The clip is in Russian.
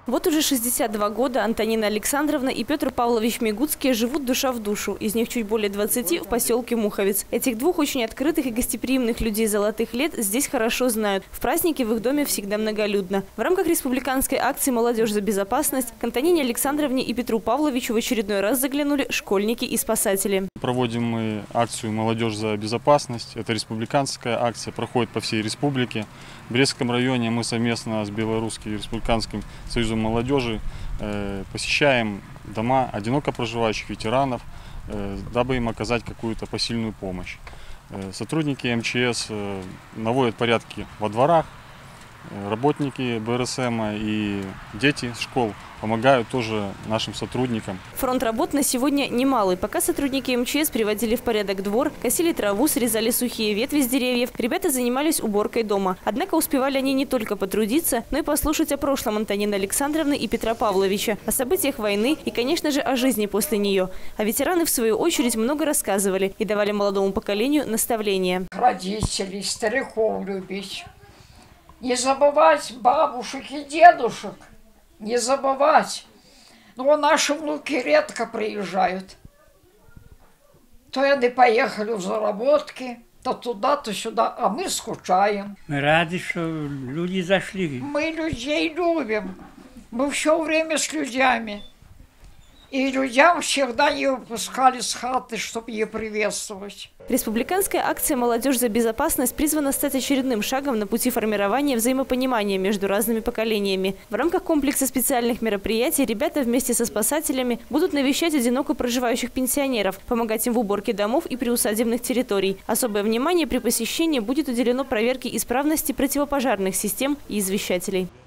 Вот уже 62 года Антонина Александровна и Петр Павлович Мигуцкие живут душа в душу. Из них чуть более 20 в поселке Муховец. Этих двух очень открытых и гостеприимных людей золотых лет здесь хорошо знают. В праздники в их доме всегда многолюдно. В рамках республиканской акции «Молодежь за безопасность» к Антонине Александровне и Петру Павловичу в очередной раз заглянули школьники и спасатели. Проводим мы акцию «Молодежь за безопасность». Это республиканская акция, проходит по всей республике. В Брестском районе мы совместно с Белорусским республиканским союзом молодежи посещаем дома одиноко проживающих ветеранов, дабы им оказать какую-то посильную помощь. Сотрудники МЧС наводят порядки во дворах, работники БРСМ и дети школ помогают тоже нашим сотрудникам. Фронт работ на сегодня немалый. Пока сотрудники МЧС приводили в порядок двор, косили траву, срезали сухие ветви с деревьев, ребята занимались уборкой дома. Однако успевали они не только потрудиться, но и послушать о прошлом Антонины Александровны и Петра Павловича, о событиях войны и, конечно же, о жизни после нее. А ветераны, в свою очередь, много рассказывали и давали молодому поколению наставления. Родителей, стариков любить. Не забывать бабушек и дедушек, не забывать. Но наши внуки редко приезжают. То они поехали в заработки, то туда, то сюда, а мы скучаем. Мы рады, что люди зашли. Мы людей любим, мы все время с людьми. И людям всегда не выпускали с хаты, чтобы ее приветствовать. Республиканская акция «Молодежь за безопасность» призвана стать очередным шагом на пути формирования взаимопонимания между разными поколениями. В рамках комплекса специальных мероприятий ребята вместе со спасателями будут навещать одиноко проживающих пенсионеров, помогать им в уборке домов и приусадебных территорий. Особое внимание при посещении будет уделено проверке исправности противопожарных систем и извещателей.